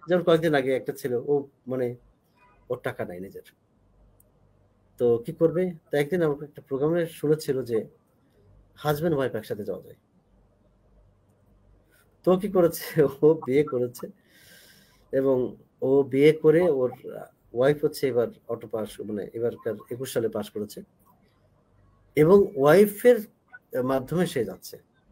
যেমন কয়েকদিন আগে একটা ছেলে ও মানে ওর টাকা নাই নিজের। তো কি করবে? তো একদিন আমাকে একটা প্রোগ্রামে শুনেছিল যে হাসব্যান্ড ওয়াইফ একসাথে যাওয়া যায়। তো কি করেছে ও বিয়ে করেছে এবং ও বিয়ে করে ওর ওয়াইফ হচ্ছে এবার অটো পাস মানে এবারকার ২১ সালে পাস করেছে এবং ওয়াইফের মাধ্যমে সে যাচ্ছে।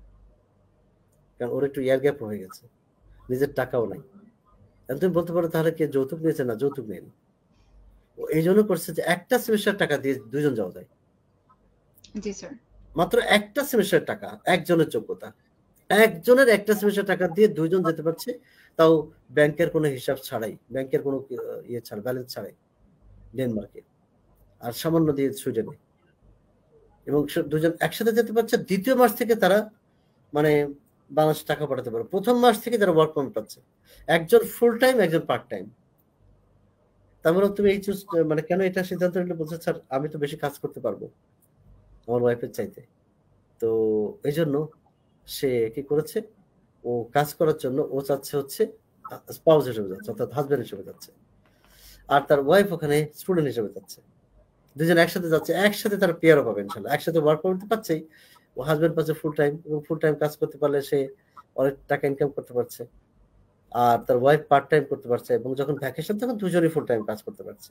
কারণ ওর একটু ইয়ার গ্যাপ হয়ে গেছে। নিজের টাকাও নাই। এখন তুমি বলতে পারো তাহলে কে যৌতুক নিয়েছে? না, যৌতুক নেয়নি। ও এইজন্য করছে যে একটা সেমেস্টার টাকা দিয়ে ২ জন যাওয়া যায়। জি স্যার। মাত্র একটা সেমেস্টার টাকা, একজনের যোগ্যতা। একজনের একটা সেমেস্টার টাকা দিয়ে ২ জন যেতে পারছে, তাও ব্যাংকের কোনো হিসাব ছাড়াই, ব্যাংকের কোনো ইয়ে ছাড়া, ব্যালেন্স ছাড়াই ডেনমার্কে। আর সামান্য দিয়ে সুইডেনে। এবং ২ জন একসাথে যেতে পারছে। ২য় মাস থেকে তারা মানে বাংলাদেশে টাকা পাঠাতে পারে। ১ম মাস থেকে তারা ওয়ার্ক পারমিট পাচ্ছে। একজন ফুল টাইম, একজন পার্ট টাইম। তারপরে তুমি এই চুজ মানে কেন এটা সিদ্ধান্ত নিলে? বলছে, "স্যার আমি তো বেশি কাজ করতে পারবো আমার ওয়াইফের চাইতে।" তো এইজন্য সে কি করেছে? ও কাজ করার জন্য ও চাচ্ছে হচ্ছে স্পাউস হিসেবে যাচ্ছে, অর্থাৎ হাসব্যান্ড হিসেবে যাচ্ছে। আর তার ওয়াইফ ওখানে স্টুডেন্ট হিসেবে যাচ্ছে। ২ জন একসাথে যাচ্ছে। একসাথে তারা পেয়ারও পাবে ইনশাআল্লাহ। একসাথে ওয়ার্ক পারমিট তো পাচ্ছেই। ও হাসব্যান্ড পাচ্ছে ফুল টাইম এবং ফুল টাইম কাজ করতে পারলে সে অনেক টাকা ইনকাম করতে পারছে। আর তার ওয়াইফ পার্ট টাইম করতে পারছে এবং যখন ভ্যাকেশন তখন দুজনেই ফুল টাইম কাজ করতে পারছে।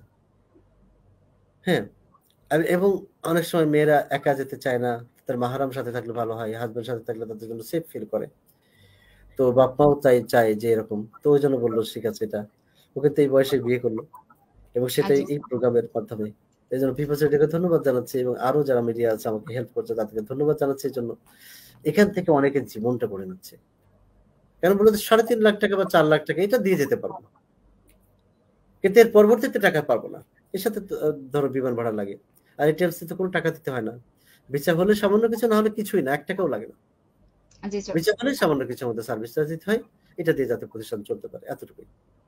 হ্যাঁ? এবং অনেক সময় মেয়েরা একা যেতে চায় না। তার মাহরাম সাথে থাকলে ভালো হয়। হাসব্যান্ড সাথে থাকলে তাদের জন্য সেফ ফিল করে। তো বাপ-মাও তাই চায় যে এরকম। তো ওইজন্য বলল ঠিক আছে এটা। ও কিন্তু এই বয়সে বিয়ে করল এবং সেটাই জি এই স্যার। প্রোগ্রামের মাধ্যমে। এজন্য পিপলস রেডিওকে ধন্যবাদ জানাচ্ছি এবং আরো যারা মিডিয়া আছে আমাকে হেল্প করছে তাদেরকে ধন্যবাদ জানাচ্ছি এজন্য। এখান থেকে অনেকের জীবনটা গড়ে নিচ্ছে। কেন বলতো ৳৩.৫ লাখ বা ৳৪ লাখ এটা দিয়ে যেতে পারব। কিন্তু এর পরবর্তীতে টাকা পাবো না। এর সাথে তো ধরো বিমান ভাড়া লাগে। আর এটিএমসি তে কোনো টাকা দিতে হয় না। ভিসা হলে সামান্য কিছু, না হলে কিছুই না। ৳১ লাগে না। জি স্যার। ভিসা হলে সামান্য কিছুর মধ্যে সার্ভিস চার্জ দিতে হয়। এটা দিয়ে যাতে প্রতিষ্ঠান চলতে পারে এতটুকুই।